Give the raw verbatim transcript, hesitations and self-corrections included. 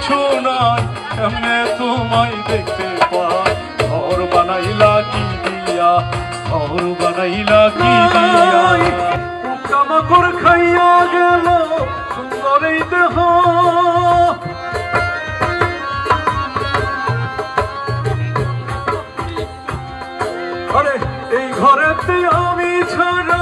কিছু নাই এমনে তোমায় দেখতে পাই ঘর বানাইলা কি দিয়া ঘর বানাইলা কি দিয়া পোকামাকড় খাইয়া গেল সুন্দর এই দেহ আরে এই ঘরেতে আমি ছাড়া